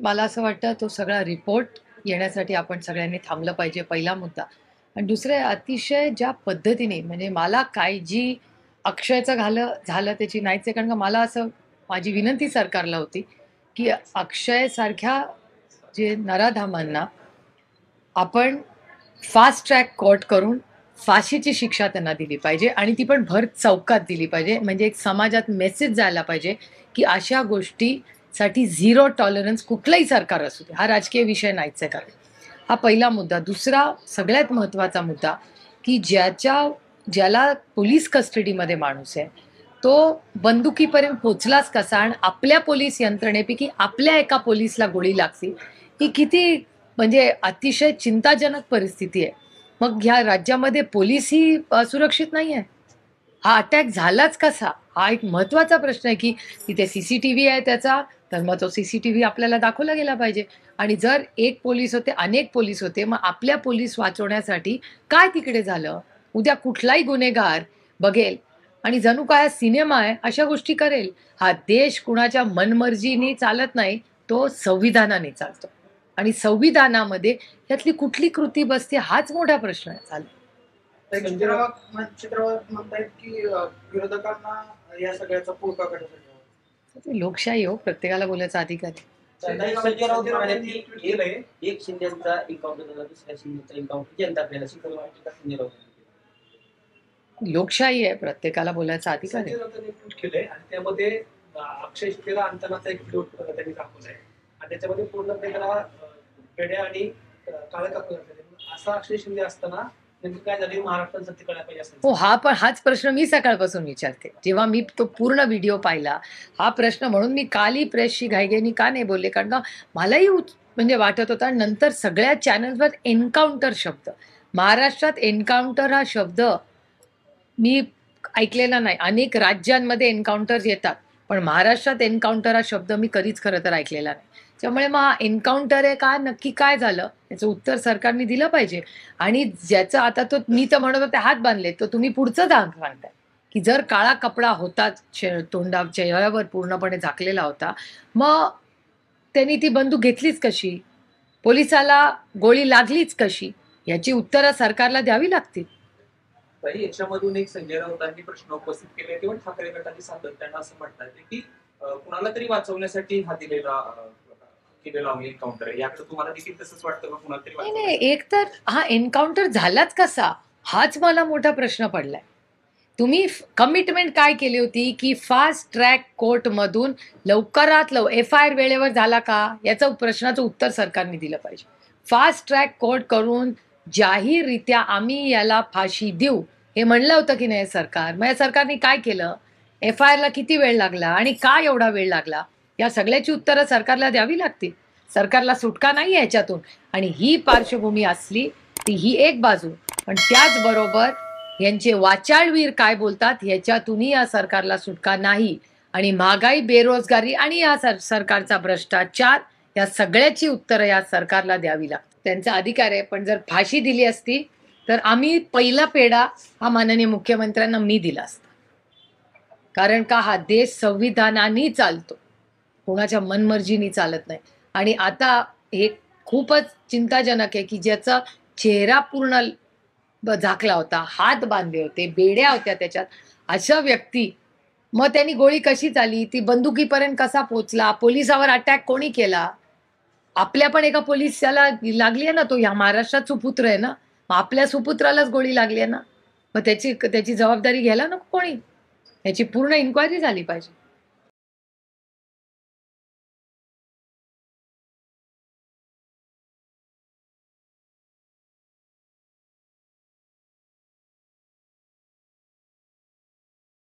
मला असं वाटतं तो सगळा रिपोर्ट येण्यासाठी आपण सगळ्यांनी थांबलं पाहिजे, पहिला मुद्दा. आणि दुसरे अतिशय ज्या पद्धतीने म्हणजे मला काय जी अक्षयचं झालं त्याची नाहीच आहे. कारण का मला असं माझी विनंती सरकारला होती, की अक्षयसारख्या जे नराधामांना आपण फास्ट ट्रॅक कोर्ट करून फाशीची शिक्षा त्यांना दिली पाहिजे आणि ती पण भर चौकात दिली पाहिजे. म्हणजे एक समाजात मेसेज जायला पाहिजे, की अशा गोष्टीसाठी झिरो टॉलरन्स कुठलंही सरकार असू दे. हा राजकीय विषय नाहीच आहे कारण. हा पहिला मुद्दा. दुसरा सगळ्यात महत्त्वाचा मुद्दा, की ज्याला पोलीस कस्टडीमध्ये माणूस आहे, तो बंदुकीपर्यंत पोहोचलाच कसा आणि आपल्या पोलीस यंत्रणेपैकी आपल्या एका पोलिसला गोळी लागली. ही किती म्हणजे अतिशय चिंताजनक परिस्थिती आहे. मग ह्या राज्यामध्ये पोलीसही सुरक्षित नाहीये. हा अटॅक झालाच कसा? हा एक महत्त्वाचा प्रश्न आहे, की तिथे सीसीटीव्ही आहे त्याचा, तर मग तो सीसीटीव्ही आपल्याला दाखवला गेला पाहिजे. आणि जर एक पोलीस होते, अनेक पोलीस होते, मग आपल्या पोलीस वाचवण्यासाठी काय तिकडे झालं? उद्या कुठलाही गुन्हेगार बघेल आणि जणू काय हा सिनेमा आहे, अशा गोष्टी करेल. हा देश कुणाच्या मनमर्जीने चालत नाही, तो संविधानाने चालतो. आणि संविधानामध्ये यातली कुठली कृती बसते हाच मोठा प्रश्न झाला. चित्रपट म्हणतायत की विरोधकांना या सगळ्याचा पुळका कशासाठी लोकशाही हो, प्रत्येकाला बोलायचा अधिकार आहे. संजय राऊत म्हणाले एक शिंदेचा एन्काउंटर झाला, दुसऱ्या शिंदेचा एन्काउंटर जनता आपल्याला शिकवलं वाटतं का संजय राऊत? लोकशाही आहे, प्रत्येकाला बोलायचा अधिकार आहे. संजय राऊतांनी ट्विट केलंय आणि त्यामध्ये अक्षय शिंदेला अंतनाचा एक व्हिडिओ त्यांनी दाखवलाय आणि त्याच्यामध्ये पूर्णपणे त्याला पेड्या आणि काळं कापून असा अक्षय शिंदे असताना नेमकं काय झालं महाराष्ट्रात सत्य कळायला पाहिजे असं. हो, हाच प्रश्न मी सकाळपासून विचारते. जेव्हा मी तो पूर्ण व्हिडिओ पाहिला, हा प्रश्न म्हणून मी कालही प्रेसशी घाईघाईने का नाही बोलले, कारण का मलाही म्हणजे वाटत होता. नंतर सगळ्या चॅनल्सवर एन्काउंटर शब्द, महाराष्ट्रात एन्काउंटर हा शब्द मी ऐकलेला नाही. अनेक राज्यांमध्ये एन्काउंटर्स येतात, पण महाराष्ट्रात एन्काउंटर हा शब्द मी कधीच खरं तर ऐकलेला नाही. त्यामुळे मग हा एन्काउंटर आहे का, नक्की काय झालं याचं उत्तर सरकारने दिलं पाहिजे. आणि ज्याचं आता तो मी तर म्हणत होते हात बांधले, तर तुम्ही पुढचं सांगताय की जर काळा कपडा होता चेहऱ्यावर पूर्णपणे झाकलेला होता, मग त्यांनी ती बंदूक घेतलीच कशी, पोलिसाला गोळी लागलीच कशी, याची उत्तरं सरकारला द्यावी लागतील. याच्यामधून एक संजय राऊतांनी प्रश्न उपस्थित केले किंवा ठाकरे गटाने सातत्यानं असं म्हणतात की कुणाला तरी वाचवण्यासाठी हा केलेला एन्काउंटर आहे. याकडे तुम्हाला देखील तसंच वाटतं का? कुणाला तरी नाही, एक तर हा एन्काउंटर झालाच कसा, हाच मला मोठा प्रश्न पडलाय. तुम्ही कमिटमेंट काय केली होती, की फास्ट ट्रॅक कोर्टमधून लवकरात FIR वेळेवर झाला का, याचं प्रश्नाचं उत्तर सरकारने दिलं पाहिजे. फास्ट ट्रॅक कोर्ट करून जाहीररित्या आम्ही याला फाशी देऊ हे म्हणलं होतं की नाही सरकार. मग या सरकारने काय केलं, FIRला किती वेळ लागला आणि का एवढा वेळ लागला, या सगळ्याची उत्तरं सरकारला द्यावी लागतील. सरकारला सुटका नाही आहे याच्यातून. आणि ही पार्श्वभूमी असली ती ही एक बाजू, पण त्याचबरोबर यांचे वाचाळवीर काय बोलतात ह्याच्यातूनही या सरकारला सुटका नाही. आणि महागाई, बेरोजगारी आणि या सरकारचा भ्रष्टाचार, या सगळ्याची उत्तरं या सरकारला द्यावी लागतात. त्यांचा अधिकार आहे. पण जर फाशी दिली असती तर आम्ही पहिला पेढा हा माननीय मुख्यमंत्र्यांना मी दिला असता. कारण का हा देश संविधानाने चालतो, कोणाच्या मनमर्जीने चालत नाही. आणि आता हे खूपच चिंताजनक आहे, की ज्याचा चेहरा पूर्ण झाकला होता, हात बांधले होते, बेड्या होत्या त्याच्यात, अशा व्यक्ती, मग त्यांनी गोळी कशी चाली, ती बंदुकीपर्यंत कसा पोहोचला, पोलिसावर अटॅक कोणी केला. आपल्या पण एका पोलिसाला लागली आहे ना, तो या महाराष्ट्रात सुपुत्र आहे ना, मग आपल्या सुपुत्रालाच गोळी लागली आहे ना, मग त्याची जबाबदारी घ्यायला नको कोणी. याची पूर्ण इन्क्वायरी झाली पाहिजे.